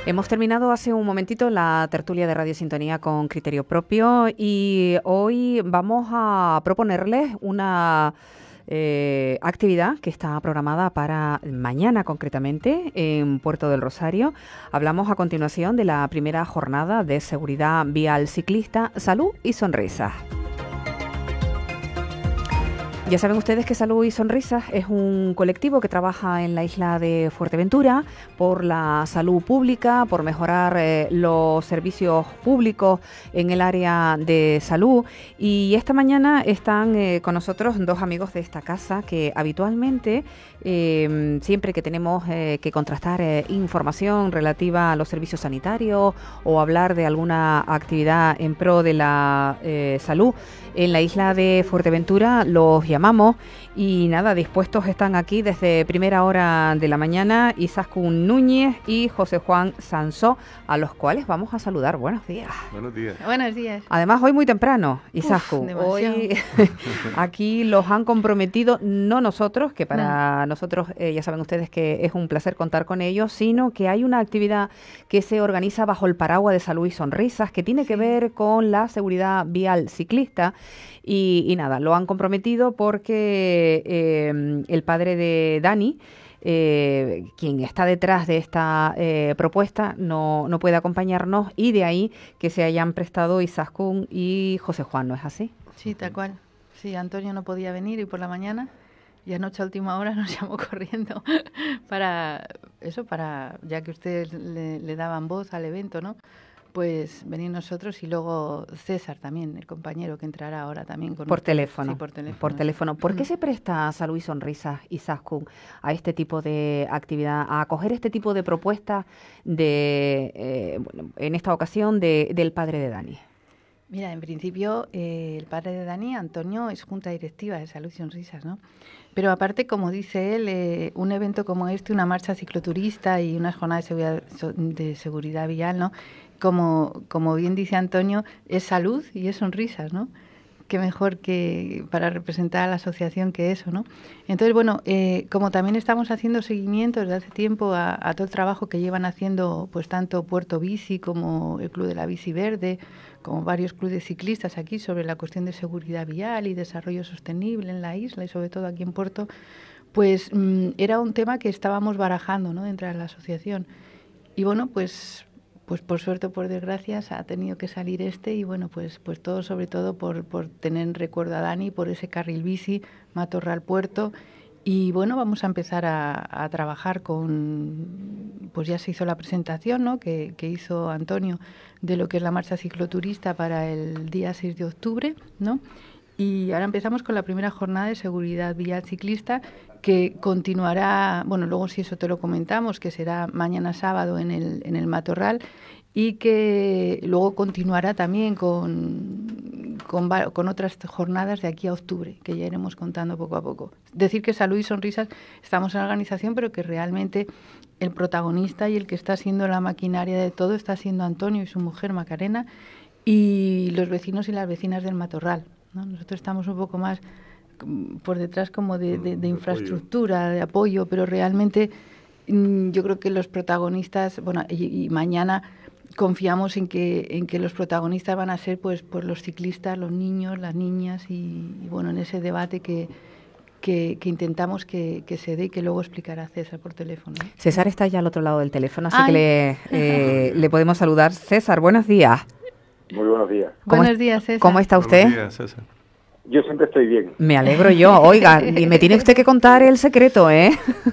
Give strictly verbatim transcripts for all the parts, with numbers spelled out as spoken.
Hemos terminado hace un momentito la tertulia de Radio Sintonía con criterio propio y hoy vamos a proponerles una eh, actividad que está programada para mañana concretamente en Puerto del Rosario. Hablamos a continuación de la primera jornada de seguridad vial ciclista, salud y sonrisas. Ya saben ustedes que Salud y Sonrisas es un colectivo que trabaja en la isla de Fuerteventura por la salud pública, por mejorar eh, los servicios públicos en el área de salud. Y esta mañana están eh, con nosotros dos amigos de esta casa que habitualmente, eh, siempre que tenemos eh, que contrastar eh, información relativa a los servicios sanitarios o hablar de alguna actividad en pro de la eh, salud en la isla de Fuerteventura, los llamamos y nada, dispuestos están aquí desde primera hora de la mañana Izaskun Núñez y José Juan Sansó, a los cuales vamos a saludar. Buenos días. Buenos días. Buenos días. Además, hoy muy temprano, Izaskun. Hoy aquí los han comprometido, no nosotros, que para no. nosotros eh, ya saben ustedes que es un placer contar con ellos, sino que hay una actividad que se organiza bajo el paraguas de Salud y Sonrisas, que tiene sí. que ver con la seguridad vial ciclista. Y, y nada, lo han comprometido porque eh, el padre de Dani, eh, quien está detrás de esta eh, propuesta, no, no puede acompañarnos y de ahí que se hayan prestado Izaskun y José Juan, ¿no es así? Sí, tal cual. Sí, Antonio no podía venir y por la mañana y anoche a última hora nos llamó corriendo para eso, para ya que ustedes le, le daban voz al evento, ¿no? Pues venir nosotros y luego César también, el compañero que entrará ahora también. Con por, teléfono. Sí, por teléfono. Por teléfono. ¿Por qué se presta Salud y Sonrisas, Izaskun, a este tipo de actividad, a acoger este tipo de propuestas de, eh, bueno, en esta ocasión de, del padre de Dani? Mira, en principio eh, el padre de Dani, Antonio, es junta directiva de Salud y Sonrisas, ¿no? Pero aparte, como dice él, eh, un evento como este, una marcha cicloturista y unas jornadas de seguridad, de seguridad vial, ¿no? Como, como bien dice Antonio, es salud y es sonrisas, ¿no? Qué mejor que para representar a la asociación que eso, ¿no? Entonces, bueno, eh, como también estamos haciendo seguimiento desde hace tiempo a, a todo el trabajo que llevan haciendo, pues tanto Puerto Bici como el Club de la Bici Verde, como varios clubes ciclistas aquí sobre la cuestión de seguridad vial y desarrollo sostenible en la isla y sobre todo aquí en Puerto, pues mmm, era un tema que estábamos barajando, ¿no? Dentro de la asociación. Y bueno, pues... Pues por suerte o por desgracia ha tenido que salir este y bueno, pues pues todo sobre todo por, por tener en recuerdo a Dani, por ese carril bici, Matorral Puerto. Y bueno, vamos a empezar a, a trabajar con, pues ya se hizo la presentación, ¿no? que, que hizo Antonio de lo que es la marcha cicloturista para el día seis de octubre, ¿no? Y ahora empezamos con la primera jornada de seguridad vial ciclista que continuará, bueno, luego si eso te lo comentamos, que será mañana sábado en el, en el Matorral y que luego continuará también con, con, con otras jornadas de aquí a octubre, que ya iremos contando poco a poco. Decir que Salud y Sonrisas estamos en la organización, pero que realmente el protagonista y el que está siendo la maquinaria de todo está siendo Antonio y su mujer Macarena y los vecinos y las vecinas del Matorral, ¿no? Nosotros estamos un poco más por detrás como de, de, de infraestructura, de apoyo, pero realmente mmm, yo creo que los protagonistas, bueno, y, y mañana confiamos en que en que los protagonistas van a ser pues, pues los ciclistas, los niños, las niñas y, y bueno, en ese debate que, que, que intentamos que, que se dé y que luego explicará César por teléfono, ¿eh? César está ya al otro lado del teléfono, así Ay. que le, eh, le podemos saludar. César, buenos días. Muy buenos días. Buenos días, César. ¿Cómo está usted? Buenos días, César. Yo siempre estoy bien. Me alegro yo. Oiga, y me tiene usted que contar el secreto, ¿eh?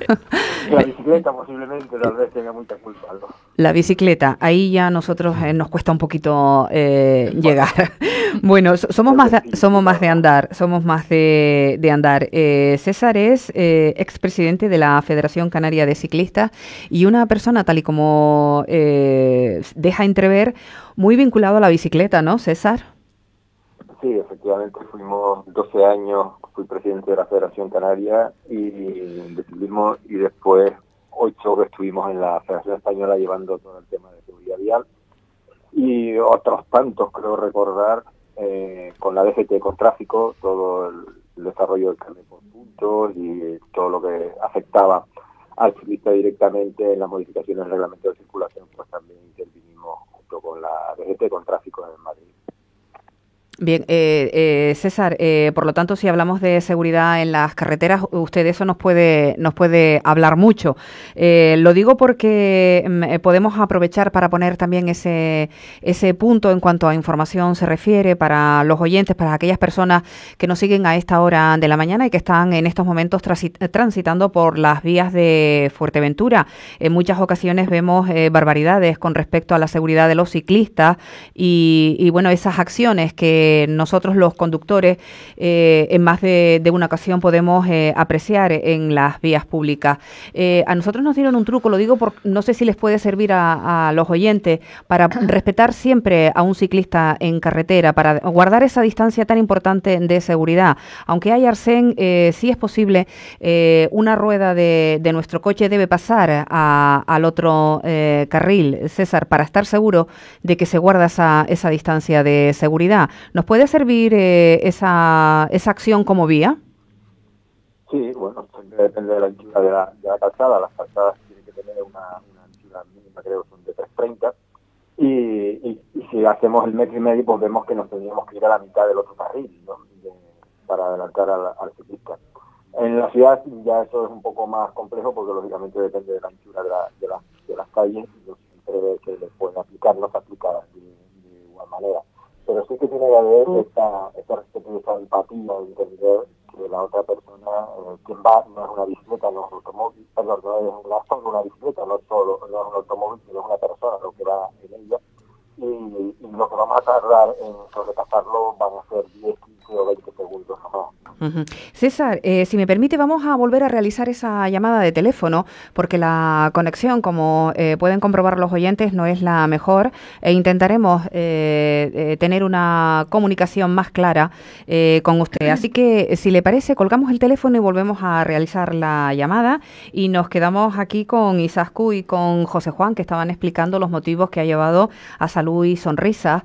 La bicicleta posiblemente tal vez tenga mucha culpa, ¿no? La bicicleta, ahí ya a nosotros eh, nos cuesta un poquito eh, llegar. Bueno, so- somos más de, somos más de andar, somos más de, de andar. Eh, César es eh, expresidente de la Federación Canaria de Ciclistas y una persona tal y como eh, deja entrever, muy vinculado a la bicicleta, ¿no, César? Sí, efectivamente fuimos doce años, fui presidente de la Federación Canaria y decidimos, y después ocho que estuvimos en la Federación Española llevando todo el tema de seguridad vial y otros tantos, creo recordar, eh, con la D G T, con tráfico, todo el, el desarrollo del carnet por puntos y todo lo que afectaba al ciclista directamente en las modificaciones del reglamento de circulación, pues también intervinimos junto con la D G T, con tráfico en Madrid. Bien, eh, eh, César, eh, por lo tanto, si hablamos de seguridad en las carreteras, usted de eso nos puede nos puede hablar mucho. Eh, lo digo porque mm, podemos aprovechar para poner también ese ese punto en cuanto a información se refiere para los oyentes, para aquellas personas que nos siguen a esta hora de la mañana y que están en estos momentos transitando por las vías de Fuerteventura. En muchas ocasiones vemos eh, barbaridades con respecto a la seguridad de los ciclistas y, y bueno, esas acciones que nosotros los conductores eh, en más de, de una ocasión podemos eh, apreciar en las vías públicas. Eh, a nosotros nos dieron un truco, lo digo porque no sé si les puede servir a, a los oyentes, para respetar siempre a un ciclista en carretera, para guardar esa distancia tan importante de seguridad. Aunque hay arcén, eh, sí es posible, eh, una rueda de, de nuestro coche debe pasar a, al otro eh, carril, César, para estar seguro de que se guarda esa, esa distancia de seguridad. ¿Nos puede servir eh, esa, esa acción como vía? Sí, bueno, siempre depende de la anchura de la, de la calzada. Las calzadas tienen que tener una, una anchura mínima, creo que son de tres treinta. Y, y, y si hacemos el metro y medio, pues vemos que nos tendríamos que ir a la mitad del otro carril, ¿no? de, para adelantar al, al ciclista. En la ciudad ya eso es un poco más complejo porque lógicamente depende de la anchura de, la, de, la, de las calles y no siempre se le puede aplicar, no se aplica de, de igual manera. Pero sí que tiene que haber esta, esta respeto, esta empatía de entender que la otra persona, eh, quien va, no es una bicicleta, no es un automóvil, perdón, no es una, solo una bicicleta, no, solo, no es un automóvil, sino es una persona lo que va en ella. Y, y lo que vamos a tardar en sobrepasarlo van a ser diez, quince o veinte segundos o más. Uh-huh. César, eh, si me permite, vamos a volver a realizar esa llamada de teléfono porque la conexión, como eh, pueden comprobar los oyentes, no es la mejor e intentaremos eh, eh, tener una comunicación más clara eh, con usted. Así que, si le parece, colgamos el teléfono y volvemos a realizar la llamada y nos quedamos aquí con Izaskun y con José Juan, que estaban explicando los motivos que ha llevado a Salud y Sonrisas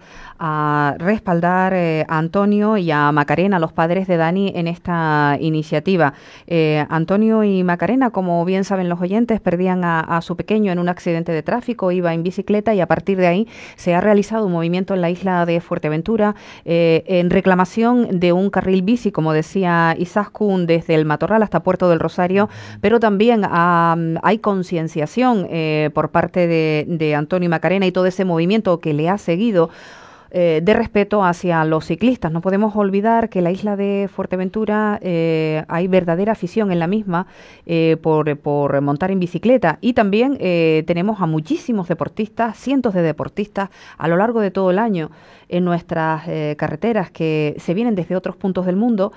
a respaldar eh, a Antonio y a Macarena, los padres de Dani, en esta iniciativa. Eh, Antonio y Macarena, como bien saben los oyentes, perdían a, a su pequeño en un accidente de tráfico, iba en bicicleta y a partir de ahí se ha realizado un movimiento en la isla de Fuerteventura eh, en reclamación de un carril bici, como decía Izaskun, desde el Matorral hasta Puerto del Rosario, pero también um, hay concienciación eh, por parte de, de Antonio y Macarena y todo ese movimiento que le ha seguido Eh, de respeto hacia los ciclistas. No podemos olvidar que la isla de Fuerteventura eh, hay verdadera afición en la misma eh, por, por montar en bicicleta y también eh, tenemos a muchísimos deportistas, cientos de deportistas a lo largo de todo el año en nuestras eh, carreteras que se vienen desde otros puntos del mundo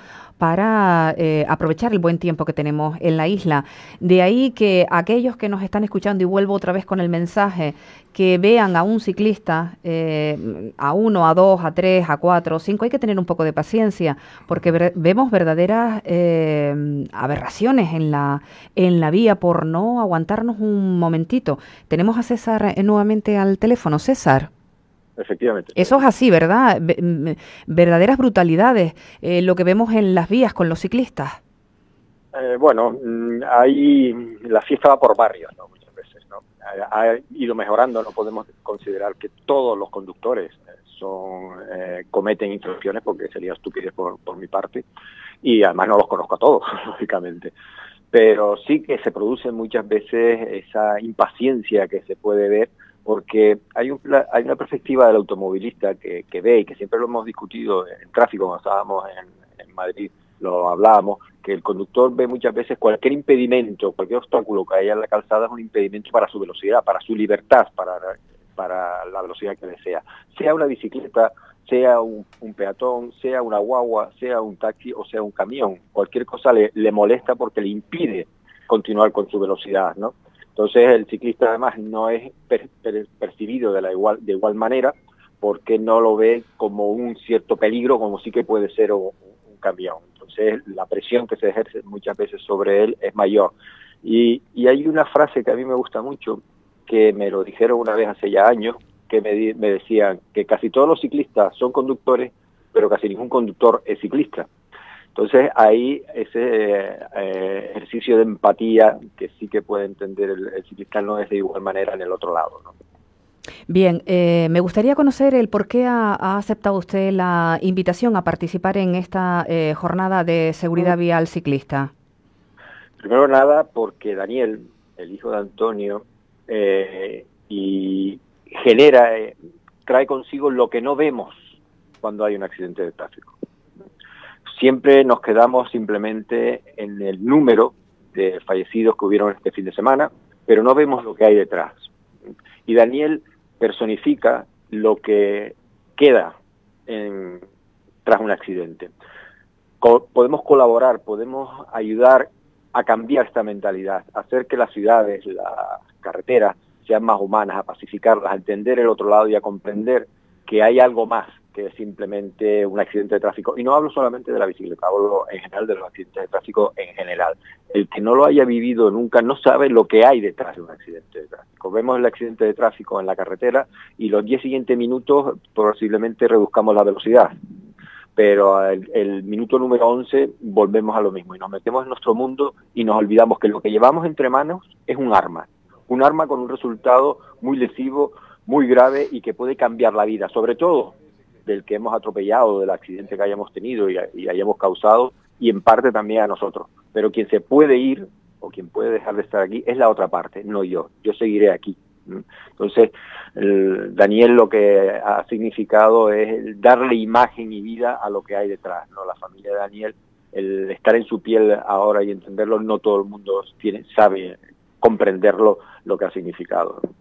para eh, aprovechar el buen tiempo que tenemos en la isla. De ahí que aquellos que nos están escuchando, y vuelvo otra vez con el mensaje, que vean a un ciclista, eh, a uno, a dos, a tres, a cuatro, a cinco, hay que tener un poco de paciencia, porque ver, vemos verdaderas eh, aberraciones en la, en la vía por no aguantarnos un momentito. Tenemos a César eh, nuevamente al teléfono. César. Efectivamente. Eso es así, ¿verdad? Verdaderas brutalidades, eh, lo que vemos en las vías con los ciclistas. Eh, bueno, ahí la fiesta va por barrios, ¿no? Muchas veces, ¿no? Ha, ha ido mejorando, no podemos considerar que todos los conductores son eh, cometen infracciones, porque sería estupidez por, por mi parte, y además no los conozco a todos, lógicamente. Pero sí que se produce muchas veces esa impaciencia que se puede ver, porque hay, un, hay una perspectiva del automovilista que, que ve, y que siempre lo hemos discutido en tráfico, cuando estábamos en, en Madrid, lo hablábamos, que el conductor ve muchas veces cualquier impedimento, cualquier obstáculo que haya en la calzada es un impedimento para su velocidad, para su libertad, para, para la velocidad que desea. Sea una bicicleta, sea un, un peatón, sea una guagua, sea un taxi o sea un camión, cualquier cosa le, le molesta porque le impide continuar con su velocidad, ¿no? Entonces el ciclista además no es per, per, percibido de, la igual, de igual manera, porque no lo ve como un cierto peligro, como sí que puede ser un, un camión. Entonces la presión que se ejerce muchas veces sobre él es mayor. Y, y hay una frase que a mí me gusta mucho, que me lo dijeron una vez hace ya años, que me, di, me decían que casi todos los ciclistas son conductores, pero casi ningún conductor es ciclista. Entonces ahí ese eh, ejercicio de empatía que sí que puede entender el, el ciclista no es de igual manera en el otro lado, ¿no? Bien, eh, me gustaría conocer el por qué ha, ha aceptado usted la invitación a participar en esta eh, jornada de seguridad vial ciclista. Primero nada porque Daniel, el hijo de Antonio, eh, y genera, eh, trae consigo lo que no vemos cuando hay un accidente de tráfico. Siempre nos quedamos simplemente en el número de fallecidos que hubieron este fin de semana, pero no vemos lo que hay detrás. Y Daniel personifica lo que queda en, tras un accidente. Co- podemos colaborar, podemos ayudar a cambiar esta mentalidad, a hacer que las ciudades, las carreteras sean más humanas, a pacificarlas, a entender el otro lado y a comprender que hay algo más que simplemente un accidente de tráfico. Y no hablo solamente de la bicicleta, hablo en general de los accidentes de tráfico en general. El que no lo haya vivido nunca no sabe lo que hay detrás de un accidente de tráfico. Vemos el accidente de tráfico en la carretera y los diez siguientes minutos posiblemente reduzcamos la velocidad. Pero el, el minuto número once volvemos a lo mismo y nos metemos en nuestro mundo y nos olvidamos que lo que llevamos entre manos es un arma. Un arma con un resultado muy lesivo, muy grave y que puede cambiar la vida, sobre todo del que hemos atropellado, del accidente que hayamos tenido y, y hayamos causado, y en parte también a nosotros. Pero quien se puede ir, o quien puede dejar de estar aquí, es la otra parte, no yo. Yo seguiré aquí. Entonces, el, Daniel lo que ha significado es darle imagen y vida a lo que hay detrás, ¿no? La familia de Daniel, el estar en su piel ahora y entenderlo, no todo el mundo tiene, sabe comprenderlo, lo que ha significado, ¿no?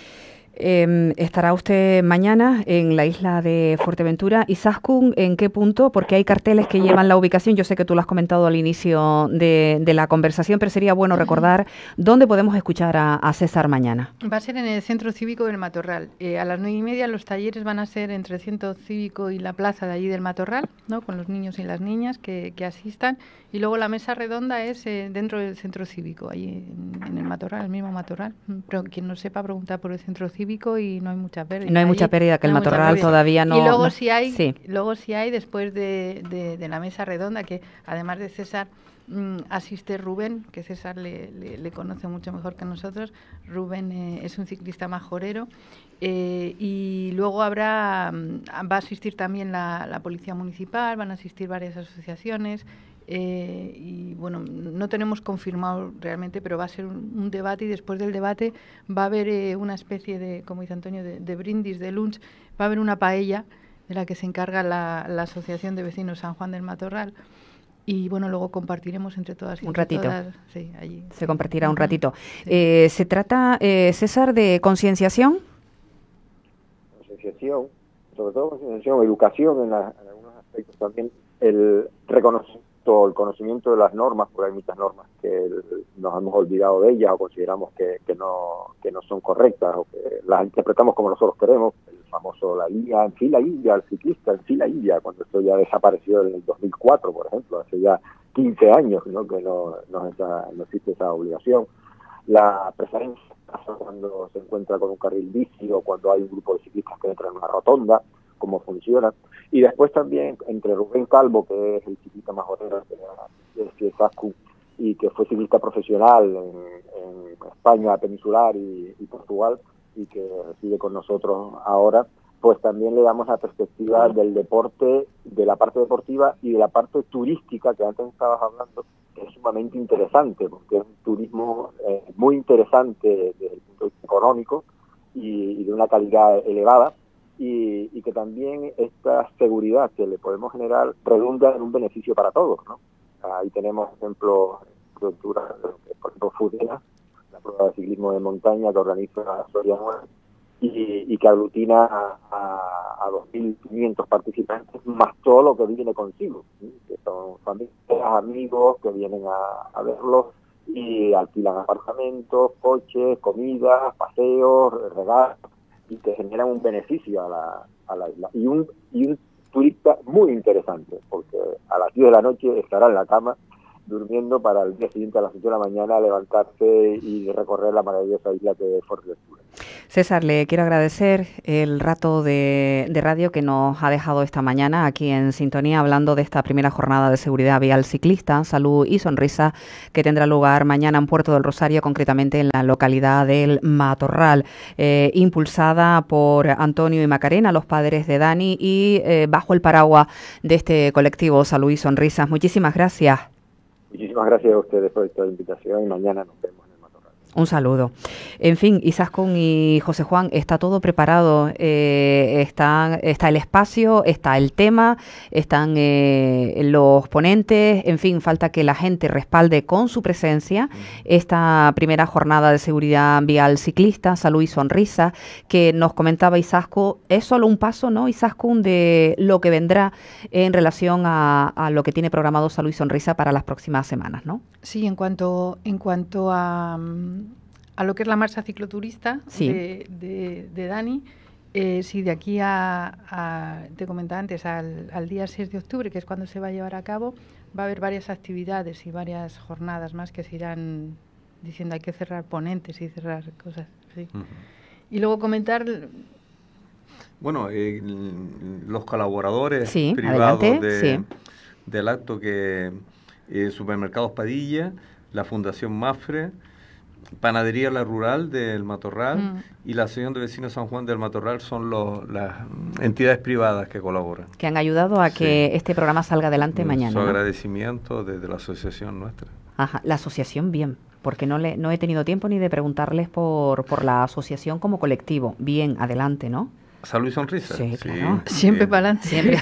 Eh, estará usted mañana en la isla de Fuerteventura. Izaskun, ¿en qué punto? Porque hay carteles que llevan la ubicación. Yo sé que tú lo has comentado al inicio de, de la conversación, pero sería bueno recordar dónde podemos escuchar a, a César mañana. Va a ser en el Centro Cívico del Matorral. Eh, a las nueve y media los talleres van a ser entre el Centro Cívico y la plaza de allí del Matorral, ¿no? Con los niños y las niñas que, que asistan. Y luego la mesa redonda es eh, dentro del Centro Cívico, allí en, en el Matorral, el mismo Matorral. Pero quien no sepa preguntar por el Centro Cívico y no hay mucha pérdida. No hay allí, mucha pérdida, que no el Matorral todavía no... Y luego no, sí hay, sí. luego sí hay después de, de, de la mesa redonda, que además de César mm, asiste Rubén, que César le, le, le conoce mucho mejor que nosotros. Rubén eh, es un ciclista majorero. Eh, y luego habrá, va a asistir también la, la Policía Municipal, van a asistir varias asociaciones. Eh, y bueno, no tenemos confirmado realmente, pero va a ser un, un debate, y después del debate va a haber eh, una especie de, como dice Antonio, de, de brindis, de lunch. Va a haber una paella de la que se encarga la, la Asociación de Vecinos San Juan del Matorral. Y bueno, luego compartiremos entre todas y un entre ratito. Todas, sí, allí. Se compartirá un Uh-huh. ratito. Sí. Eh, ¿Se trata, eh, César, de concienciación? Concienciación, sobre todo concienciación, educación en, la, en algunos aspectos también, el reconocimiento, el conocimiento de las normas, porque hay muchas normas que el, nos hemos olvidado de ellas o consideramos que, que, no, que no son correctas o que las interpretamos como nosotros queremos. El famoso la guía, en fila india, el ciclista en fila india, cuando esto ya desapareció en el dos mil cuatro, por ejemplo, hace ya quince años, ¿no? Que no, no, esa, no existe esa obligación. La preferencia cuando se encuentra con un carril bici o cuando hay un grupo de ciclistas que entran en una rotonda, cómo funciona. Y después también entre Rubén Calvo, que es el ciclista majorero de Izaskun y que fue ciclista profesional en, en España peninsular y, y Portugal y que reside con nosotros ahora, pues también le damos la perspectiva del deporte, de la parte deportiva y de la parte turística que antes estabas hablando, que es sumamente interesante, porque es un turismo eh, muy interesante desde el punto de vista económico y, y de una calidad elevada, y, y que también esta seguridad que le podemos generar redunda en un beneficio para todos, ¿no? Ahí tenemos ejemplos, por ejemplo, Fudena, la prueba de ciclismo de montaña que organiza Soria Nueva, y, y que aglutina a, a, a dos mil quinientos participantes, más todo lo que viene consigo, ¿sí? Que son familias, amigos que vienen a, a verlos y alquilan apartamentos, coches, comidas, paseos, regalos, y que generan un beneficio a la, a la isla. Y un, y un turista muy interesante, porque a las diez de la noche estará en la cama durmiendo para el día siguiente a las siete de la mañana levantarse y recorrer la maravillosa isla que es Fuerteventura. César, le quiero agradecer el rato de, de radio que nos ha dejado esta mañana aquí en Sintonía, hablando de esta primera jornada de seguridad vial ciclista, salud y sonrisa, que tendrá lugar mañana en Puerto del Rosario, concretamente en la localidad del Matorral, eh, impulsada por Antonio y Macarena, los padres de Dani, y eh, bajo el paraguas de este colectivo Salud y Sonrisas. Muchísimas gracias. Muchísimas gracias a ustedes por esta invitación y mañana nos vemos. Un saludo. En fin, Izaskun y José Juan, está todo preparado. Eh, están, está el espacio, está el tema, están eh, los ponentes. En fin, falta que la gente respalde con su presencia esta primera jornada de seguridad vial ciclista, salud y sonrisa, que nos comentaba Izaskun. Es solo un paso, ¿no, Izaskun, de lo que vendrá en relación a, a lo que tiene programado Salud y Sonrisa para las próximas semanas, ¿no? Sí, en cuanto, en cuanto a, a lo que es la marcha cicloturista sí. de, de, de Dani, eh, sí, de aquí a, a, te comentaba antes, al, al día seis de octubre, que es cuando se va a llevar a cabo, va a haber varias actividades y varias jornadas más que se irán diciendo, hay que cerrar ponentes y cerrar cosas así. Uh-huh. Y luego comentar... Bueno, eh, los colaboradores sí, privados adelante, de, sí. del acto que... Eh, Supermercados Padilla, la Fundación Mafre, Panadería La Rural del Matorral mm. y la Asociación de Vecinos San Juan del Matorral son los, las entidades privadas que colaboran. Que han ayudado a que sí. este programa salga adelante Su mañana. Su ¿no? agradecimiento desde la asociación nuestra. Ajá, la asociación bien, porque no le no he tenido tiempo ni de preguntarles por, por la asociación como colectivo. Bien, adelante, ¿no? Salud y Sonrisa. Sí, claro. Sí, siempre para adelante. Siempre.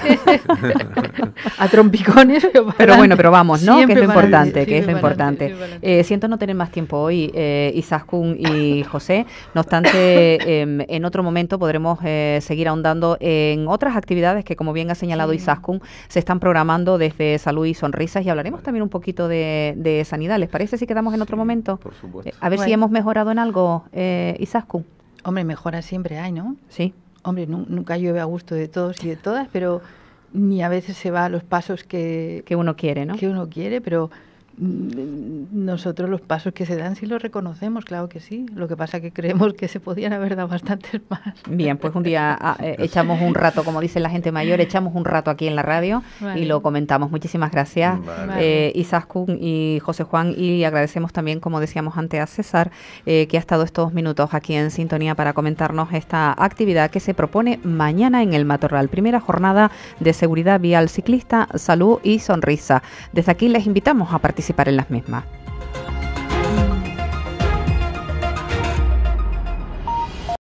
A trompicones, pero para Pero bueno, pero vamos, ¿no? Siempre que es lo importante, adelante, que es lo importante. importante. Eh, siento no tener más tiempo hoy, eh, Izaskun y José. No obstante, eh, en otro momento podremos eh, seguir ahondando en otras actividades que, como bien ha señalado sí. Izaskun, se están programando desde Salud y Sonrisas, y hablaremos también un poquito de, de sanidad. ¿Les parece si quedamos en otro sí, momento? Por supuesto. Eh, a ver bueno. si hemos mejorado en algo, eh, Izaskun. Hombre, mejoras siempre hay, ¿no? Sí. Hombre, nunca llueve a gusto de todos y de todas, pero ni a veces se va a los pasos que, que uno quiere, ¿no? Que uno quiere, pero nosotros los pasos que se dan sí los reconocemos, claro que sí. Lo que pasa es que creemos que se podían haber dado bastantes más. Bien, pues un día ah, eh, echamos un rato, como dice la gente mayor, echamos un rato aquí en la radio vale. y lo comentamos. Muchísimas gracias, vale. eh, Izaskun y José Juan, y agradecemos también, como decíamos antes, a César, eh, que ha estado estos minutos aquí en sintonía para comentarnos esta actividad que se propone mañana en el Matorral. Primera jornada de seguridad vial ciclista, salud y sonrisa. Desde aquí les invitamos a participar en las mismas.